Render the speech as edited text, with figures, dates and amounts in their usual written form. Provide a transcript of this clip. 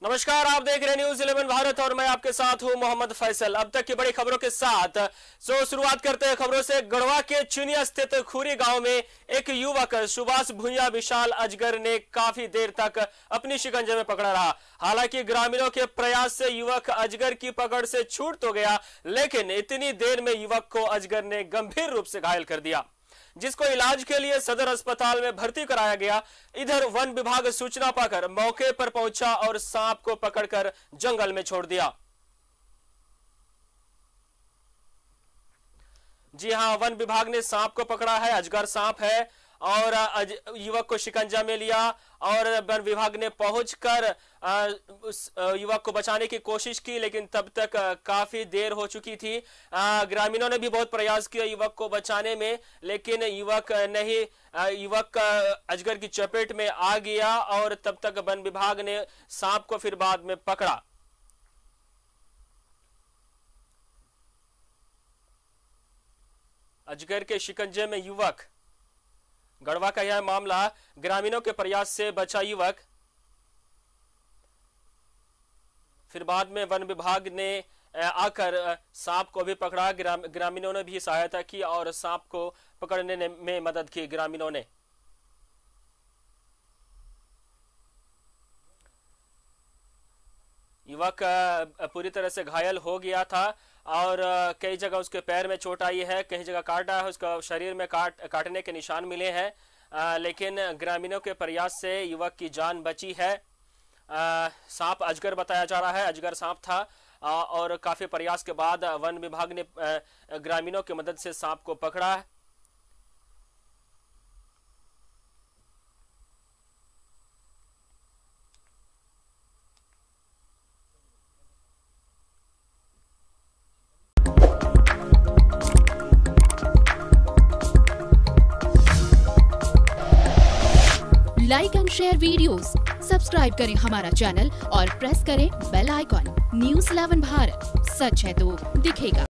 नमस्कार, आप देख रहे हैं न्यूज़ 11 भारत और मैं आपके साथ हूं मोहम्मद फैसल। अब तक की बड़ी खबरों के साथ शुरुआत करते हैं खबरों से। गढ़वा के चुनिया स्थित खुरी गांव में एक युवक सुभाष भुइया विशाल अजगर ने काफी देर तक अपनी शिकंजे में पकड़ा रहा। हालांकि ग्रामीणों के प्रयास से युवक अजगर की पकड़ से छूट तो गया, लेकिन इतनी देर में युवक को अजगर ने गंभीर रूप से घायल कर दिया, जिसको इलाज के लिए सदर अस्पताल में भर्ती कराया गया। इधर वन विभाग सूचना पाकर मौके पर पहुंचा और सांप को पकड़कर जंगल में छोड़ दिया। जी हां, वन विभाग ने सांप को पकड़ा है, अजगर सांप है, और युवक को शिकंजा में लिया और वन विभाग ने पहुंचकर उस युवक को बचाने की कोशिश की, लेकिन तब तक काफी देर हो चुकी थी। ग्रामीणों ने भी बहुत प्रयास किया युवक को बचाने में, लेकिन युवक अजगर की चपेट में आ गया और तब तक वन विभाग ने सांप को फिर बाद में पकड़ा। अजगर के शिकंजे में युवक, गढ़वा का यह मामला। ग्रामीणों के प्रयास से बचा युवक, फिर बाद में वन विभाग ने आकर सांप को भी पकड़ा। ग्रामीणों ने भी सहायता की और सांप को पकड़ने में मदद की ग्रामीणों ने। युवक पूरी तरह से घायल हो गया था और कई जगह उसके पैर में चोट आई है, कई जगह काटा है, उसका शरीर में काटने के निशान मिले हैं, लेकिन ग्रामीणों के प्रयास से युवक की जान बची है। सांप अजगर बताया जा रहा है, अजगर सांप था और काफी प्रयास के बाद वन विभाग ने ग्रामीणों की मदद से सांप को पकड़ा। Like and share videos, subscribe करें हमारा चैनल और प्रेस करें बेल आइकॉन। न्यूज़ 11 भारत, सच है तो दिखेगा।